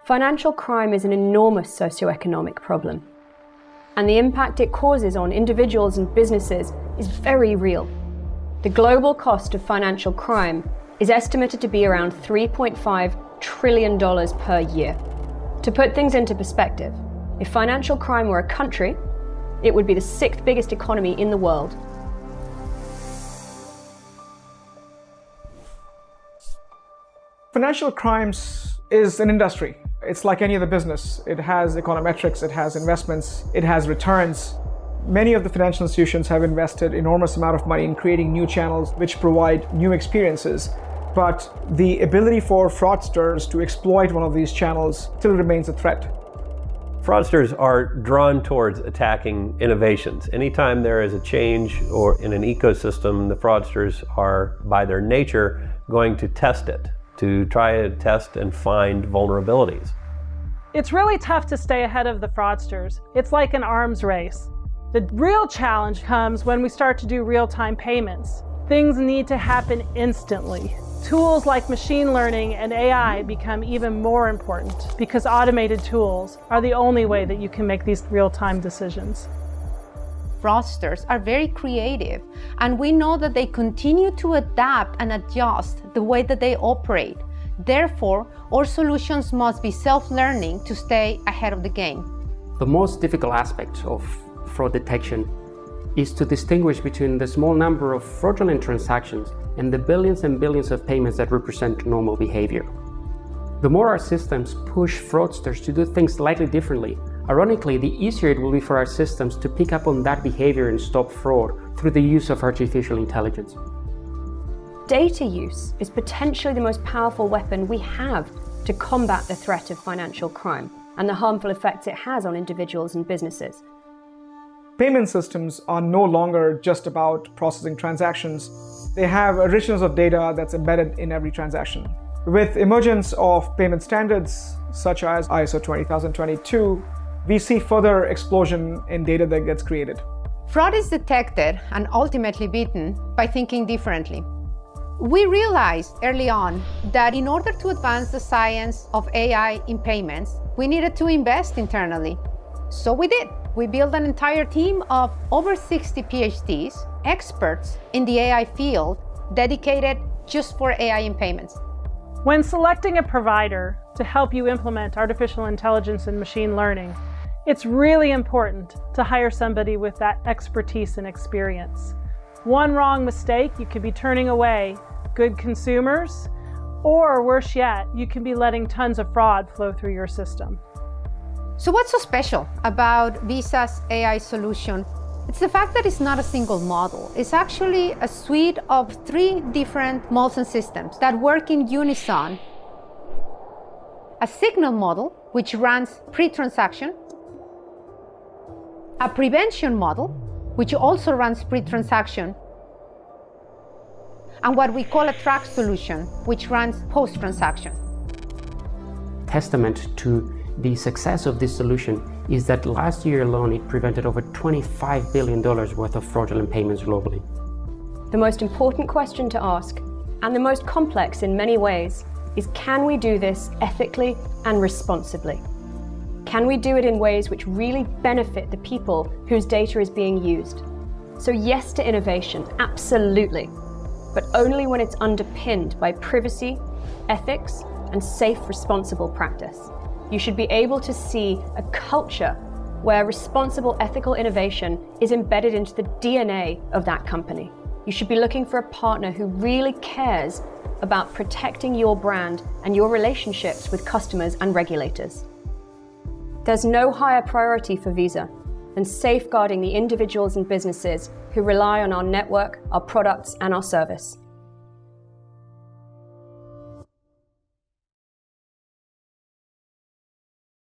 Financial crime is an enormous socioeconomic problem, and the impact it causes on individuals and businesses is very real. The global cost of financial crime is estimated to be around $3.5 trillion per year. To put things into perspective, if financial crime were a country, it would be the 6th biggest economy in the world. Financial crimes is an industry. It's like any other business. It has econometrics, it has investments, it has returns. Many of the financial institutions have invested enormous amount of money in creating new channels which provide new experiences. But the ability for fraudsters to exploit one of these channels still remains a threat. Fraudsters are drawn towards attacking innovations. Anytime there is a change or in an ecosystem, the fraudsters are, by their nature, going to test it, to try to test and find vulnerabilities. It's really tough to stay ahead of the fraudsters. It's like an arms race. The real challenge comes when we start to do real-time payments. Things need to happen instantly. Tools like machine learning and AI become even more important because automated tools are the only way that you can make these real-time decisions. Fraudsters are very creative, and we know that they continue to adapt and adjust the way that they operate. Therefore, our solutions must be self-learning to stay ahead of the game. The most difficult aspect of fraud detection is to distinguish between the small number of fraudulent transactions and the billions and billions of payments that represent normal behavior. The more our systems push fraudsters to do things slightly differently, ironically, the easier it will be for our systems to pick up on that behavior and stop fraud through the use of artificial intelligence. Data use is potentially the most powerful weapon we have to combat the threat of financial crime and the harmful effects it has on individuals and businesses. Payment systems are no longer just about processing transactions. They have a richness of data that's embedded in every transaction. With emergence of payment standards such as ISO 20022, we see further explosion in data that gets created. Fraud is detected and ultimately beaten by thinking differently. We realized early on that in order to advance the science of AI in payments, we needed to invest internally. So we did. We built an entire team of over 60 PhDs, experts in the AI field, dedicated just for AI in payments. When selecting a provider to help you implement artificial intelligence and machine learning, it's really important to hire somebody with that expertise and experience. One wrong mistake, you could be turning away good consumers, or worse yet, you can be letting tons of fraud flow through your system. So what's so special about Visa's AI solution? It's the fact that it's not a single model. It's actually a suite of 3 different Molson systems that work in unison. A signal model, which runs pre-transaction. A prevention model, which also runs pre-transaction. And what we call a track solution, which runs post-transaction. Testament to the success of this solution is that last year alone it prevented over $25 billion worth of fraudulent payments globally. The most important question to ask, and the most complex in many ways, is can we do this ethically and responsibly? Can we do it in ways which really benefit the people whose data is being used? So yes to innovation, absolutely, but only when it's underpinned by privacy, ethics, and safe, responsible practice. You should be able to see a culture where responsible ethical innovation is embedded into the DNA of that company. You should be looking for a partner who really cares about protecting your brand and your relationships with customers and regulators. There's no higher priority for Visa than safeguarding the individuals and businesses who rely on our network, our products, and our service.